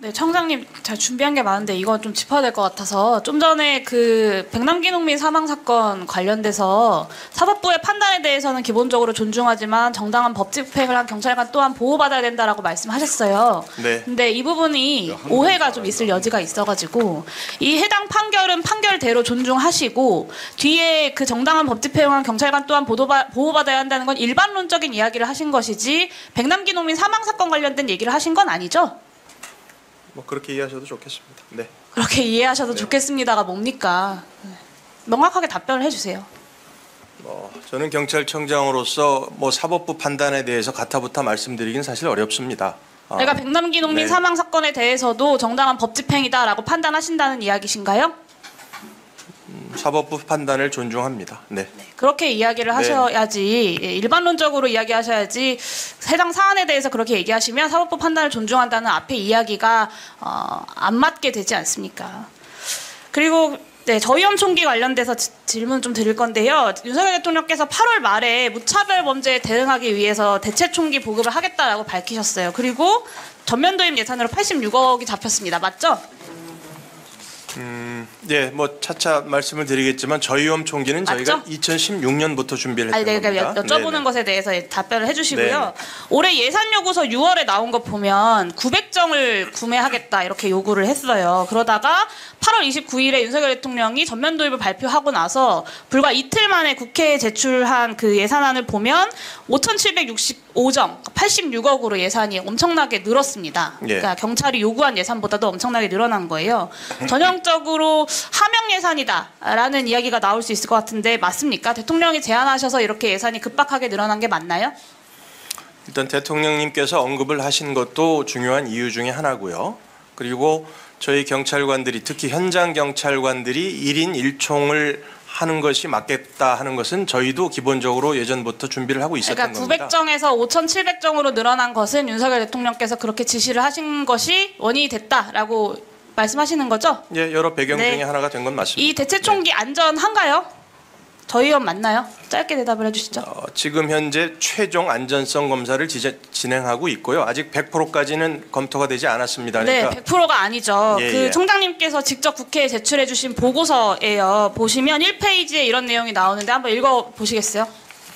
네, 청장님 잘 준비한 게 많은데 이건 좀 짚어야 될 것 같아서 좀 전에 그 백남기 농민 사망 사건 관련돼서 사법부의 판단에 대해서는 기본적으로 존중하지만 정당한 법 집행을 한 경찰관 또한 보호받아야 된다라고 말씀하셨어요. 네. 근데 이 부분이 오해가 좀 있을 여지가 있어가지고 이 해당 판결은 판결대로 존중하시고 뒤에 그 정당한 법 집행을 한 경찰관 또한 보호받아야 한다는 건 일반론적인 이야기를 하신 것이지 백남기 농민 사망 사건 관련된 얘기를 하신 건 아니죠? 뭐 그렇게 이해하셔도 좋겠습니다. 네. 그렇게 이해하셔도 네. 좋겠습니다가 뭡니까? 명확하게 답변을 해주세요. 저는 경찰청장으로서 뭐 사법부 판단에 대해서 가타부타 말씀드리긴 사실 어렵습니다. 그러니까 백남기 농민 네. 사망 사건에 대해서도 정당한 법 집행이다라고 판단하신다는 이야기신가요? 사법부 판단을 존중합니다. 네. 그렇게 이야기를 하셔야지 일반론적으로 이야기하셔야지 해당 사안에 대해서 그렇게 얘기하시면 사법부 판단을 존중한다는 앞에 이야기가 안 맞게 되지 않습니까? 그리고 네, 저희엄 총기 관련돼서 질문 좀 드릴 건데요. 윤석열 대통령께서 8월 말에 무차별 범죄에 대응하기 위해서 대체 총기 보급을 하겠다라고 밝히셨어요. 그리고 전면 도입 예산으로 86억이 잡혔습니다. 맞죠? 예, 뭐 차차 말씀을 드리겠지만 저희엄 총기는 맞죠? 저희가 2016년부터 준비를 했던 아니, 겁니다. 여쭤보는 네네. 것에 대해서 답변을 해주시고요. 네네. 올해 예산 요구서 6월에 나온 거 보면 900정을 구매하겠다 이렇게 요구를 했어요. 그러다가 8월 29일에 윤석열 대통령이 전면 도입을 발표하고 나서 불과 이틀 만에 국회에 제출한 그 예산안을 보면 5,765정, 86억으로 예산이 엄청나게 늘었습니다. 예. 그러니까 경찰이 요구한 예산보다도 엄청나게 늘어난 거예요. 전형적으로 하명 예산이다라는 이야기가 나올 수 있을 것 같은데 맞습니까? 대통령이 제안하셔서 이렇게 예산이 급박하게 늘어난 게 맞나요? 일단 대통령님께서 언급을 하신 것도 중요한 이유 중에 하나고요. 그리고 저희 경찰관들이 특히 현장 경찰관들이 1인 1총을 하는 것이 맞겠다 하는 것은 저희도 기본적으로 예전부터 준비를 하고 있었던 겁니다. 900정에서 5,700정으로 늘어난 것은 윤석열 대통령께서 그렇게 지시를 하신 것이 원인이 됐다라고 말씀하시는 거죠? 예, 여러 배경 네. 중에 하나가 된 건 맞습니다. 이 대체 총기 안전한가요? 저희엄 맞나요? 짧게 대답을 해주시죠. 지금 현재 최종 안전성 검사를 진행하고 있고요. 아직 100%까지는 검토가 되지 않았습니다. 네, 그러니까 100%가 아니죠. 예, 그 예. 총장님께서 직접 국회에 제출해 주신 보고서예요. 보시면 1페이지에 이런 내용이 나오는데 한번 읽어보시겠어요?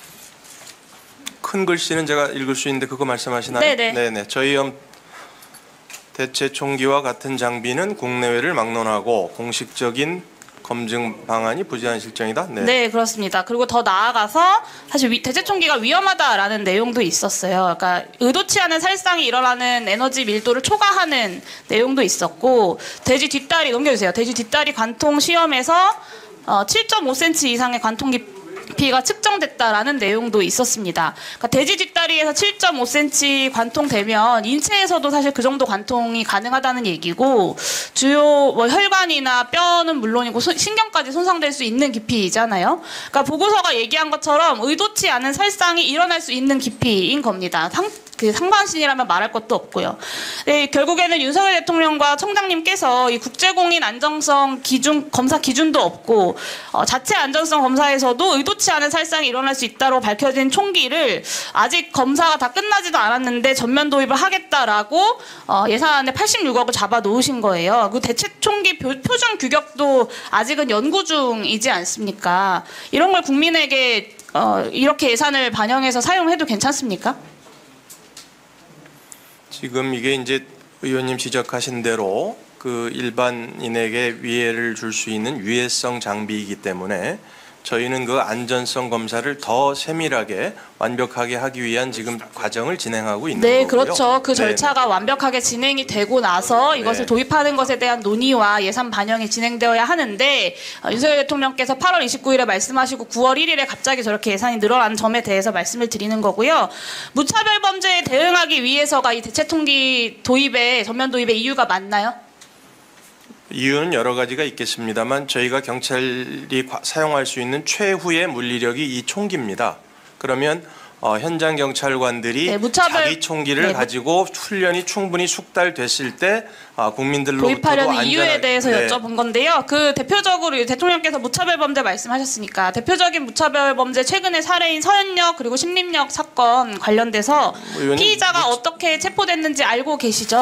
큰 글씨는 제가 읽을 수 있는데 그거 말씀하시나요? 네네. 네네. 저희엄 대체 총기와 같은 장비는 국내외를 막론하고 공식적인 검증 방안이 부재한 실정이다. 네. 네, 그렇습니다. 그리고 더 나아가서 사실 대체 총기가 위험하다라는 내용도 있었어요. 그러니까 의도치 않은 살상이 일어나는 에너지 밀도를 초과하는 내용도 있었고 돼지 뒷다리 넘겨주세요. 돼지 뒷다리 관통 시험에서 7.5cm 이상의 관통 깊이가 측정됐다라는 내용도 있었습니다. 그러니까 돼지 뒷다리에서 7.5cm 관통되면 인체에서도 사실 그 정도 관통이 가능하다는 얘기고 주요 뭐 혈관이나 뼈는 물론이고 신경까지 손상될 수 있는 깊이잖아요. 그러니까 보고서가 얘기한 것처럼 의도치 않은 살상이 일어날 수 있는 깊이인 겁니다. 상반신이라면 말할 것도 없고요. 네, 결국에는 윤석열 대통령과 청장님께서 이 국제공인 안정성 기준 검사 기준도 없고 자체 안전성 검사에서도 의도치 않은 살상이 일어날 수 있다고 밝혀진 총기를 아직 검사가 다 끝나지도 않았는데 전면 도입을 하겠다라고 예산안에 86억을 잡아 놓으신 거예요. 그 대체 총기 표준 규격도 아직은 연구 중이지 않습니까? 이런 걸 국민에게 이렇게 예산을 반영해서 사용해도 괜찮습니까? 지금 이게 이제 의원님 지적하신 대로 그 일반인에게 위해를 줄 수 있는 위해성 장비이기 때문에 저희는 그 안전성 검사를 더 세밀하게 완벽하게 하기 위한 지금 과정을 진행하고 있는 네, 거고요. 그렇죠. 그 네. 절차가 완벽하게 진행이 되고 나서 이것을 네. 도입하는 것에 대한 논의와 예산 반영이 진행되어야 하는데 윤석열 대통령께서 8월 29일에 말씀하시고 9월 1일에 갑자기 저렇게 예산이 늘어난 점에 대해서 말씀을 드리는 거고요. 무차별 범죄에 대응하기 위해서가 이 대체총기 도입에 전면 도입의 이유가 맞나요? 이유는 여러 가지가 있겠습니다만 저희가 경찰이 사용할 수 있는 최후의 물리력이 이 총기입니다. 그러면 현장 경찰관들이 네, 자기 총기를 네, 가지고 훈련이 충분히 숙달됐을 때 국민들로부터도 도입하려는 이유에 안전한 대해서 네. 여쭤본 건데요. 그 대표적으로 대통령께서 무차별 범죄 말씀하셨으니까 대표적인 무차별 범죄 최근에 사례인 서현역 그리고 신림역 사건 관련돼서 의원님, 피의자가 어떻게 체포됐는지 알고 계시죠?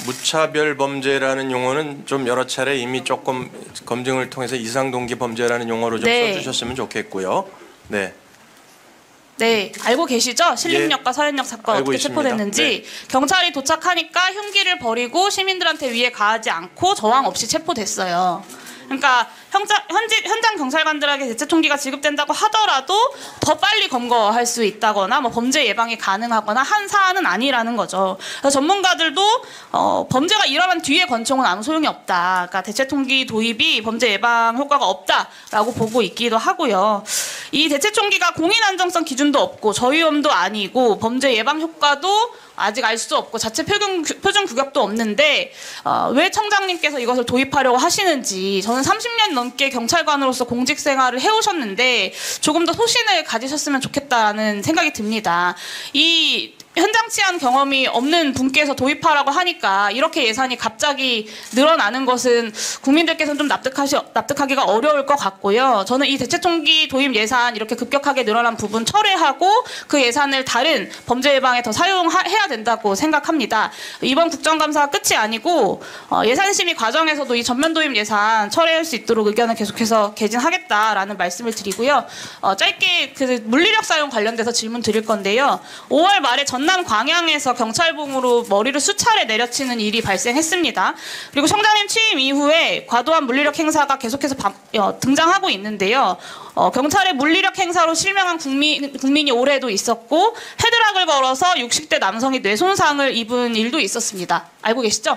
무차별 범죄라는 용어는 좀 여러 차례 이미 조금 검증을 통해서 이상동기 범죄라는 용어로 좀 네. 써주셨으면 좋겠고요. 네. 네, 알고 계시죠? 신림역과 서현역 사건 알고 어떻게 있습니다. 체포됐는지. 네. 경찰이 도착하니까 흉기를 버리고 시민들한테 위해 가하지 않고 저항 없이 체포됐어요. 그러니까 현장 경찰관들에게 대체총기가 지급된다고 하더라도 더 빨리 검거할 수 있다거나 뭐 범죄 예방이 가능하거나 한 사안은 아니라는 거죠. 그래서 전문가들도 범죄가 일어난 뒤에 권총은 아무 소용이 없다. 그러니까 대체총기 도입이 범죄 예방 효과가 없다라고 보고 있기도 하고요. 이 대체총기가 공인 안정성 기준도 없고 저위험도 아니고 범죄 예방 효과도 아직 알 수 없고 자체 표준 규격도 없는데 왜 청장님께서 이것을 도입하려고 하시는지. 저는 30년 넘게 경찰관으로서 공직 생활을 해오셨는데 조금 더 소신을 가지셨으면 좋겠다라는 생각이 듭니다. 이 현장 치안 경험이 없는 분께서 도입하라고 하니까 이렇게 예산이 갑자기 늘어나는 것은 국민들께서는 좀 납득하기가 어려울 것 같고요. 저는 이 대체총기 도입 예산 이렇게 급격하게 늘어난 부분 철회하고 그 예산을 다른 범죄 예방에 더 사용해야 된다고 생각합니다. 이번 국정감사가 끝이 아니고 예산심의 과정에서도 이 전면 도입 예산 철회할 수 있도록 의견을 계속해서 개진하겠다라는 말씀을 드리고요. 짧게 그 물리력 사용 관련돼서 질문 드릴 건데요. 5월 말에 전남 광양에서 경찰봉으로 머리를 수차례 내려치는 일이 발생했습니다. 그리고 청장님 취임 이후에 과도한 물리력 행사가 계속해서 등장하고 있는데요. 경찰의 물리력 행사로 실명한 국민이 올해도 있었고 헤드락을 걸어서 60대 남성이 뇌손상을 입은 일도 있었습니다. 알고 계시죠?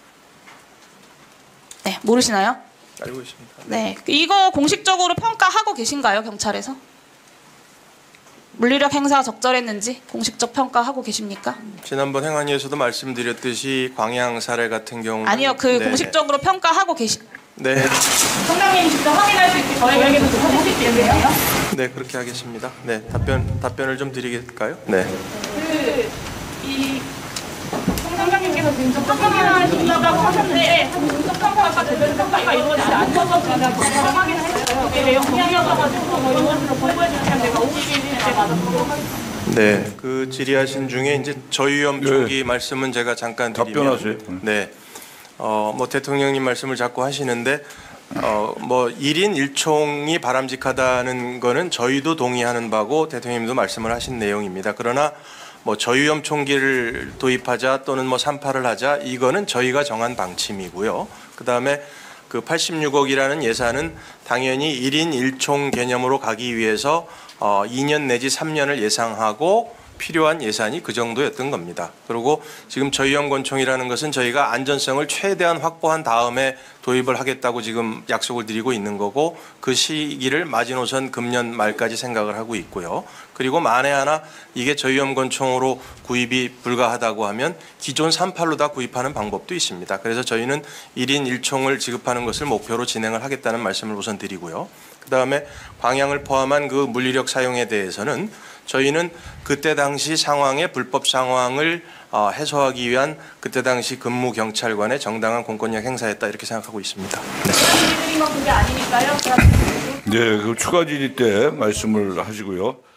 네, 모르시나요? 알고 있습니다. 네, 이거 공식적으로 평가하고 계신가요, 경찰에서? 물리력 행사 적절했는지 공식적 평가하고 계십니까? 지난번 행안위에서도 말씀드렸듯이 광양 사례 같은 경우는 아니요, 공식적으로 평가하고 네. 청장님이 직접 확인할 수 있게 저에게도 해주실 수 있는데요. 네, 그렇게 하겠습니다. 네, 답변을 좀 드리겠을까요? 네. 이 청장님께서 지금 평가하신다고 하셨는데 공적 평가가 제대로 평가가 이루어지지 않아서 제가 확인을 했어요. 내용 동의하셔가지고 이것으로 공부해 주시면 제가 오기일 때 받아보도록 하겠습니다. 네, 그 질의하신 중에 이제 저위험 총기 말씀은 제가 잠깐 드리면 답변하세요. 네, 뭐 대통령님 말씀을 자꾸 하시는데 뭐 1인 1총이 바람직하다는 거는 저희도 동의하는 바고 대통령님도 말씀을 하신 내용입니다. 그러나 뭐 저위험 총기를 도입하자 또는 뭐 3.8을 하자 이거는 저희가 정한 방침이고요. 그다음에 그 86억이라는 예산은 당연히 1인 1총 개념으로 가기 위해서 2년 내지 3년을 예상하고 필요한 예산이 그 정도였던 겁니다. 그리고 지금 저위험 권총이라는 것은 저희가 안전성을 최대한 확보한 다음에 도입을 하겠다고 지금 약속을 드리고 있는 거고 그 시기를 마지노선 금년 말까지 생각을 하고 있고요. 그리고 만에 하나 이게 저위험 권총으로 구입이 불가하다고 하면 기존 3.8로 다 구입하는 방법도 있습니다. 그래서 저희는 1인 1총을 지급하는 것을 목표로 진행을 하겠다는 말씀을 우선 드리고요. 그다음에 광양을 포함한 그 물리력 사용에 대해서는 저희는 그때 당시 상황의 불법 상황을 해소하기 위한 그때 당시 근무 경찰관의 정당한 공권력 행사였다 이렇게 생각하고 있습니다. 네. 그게 아니니까요. 네, 그 추가 질의 때 말씀을 하시고요.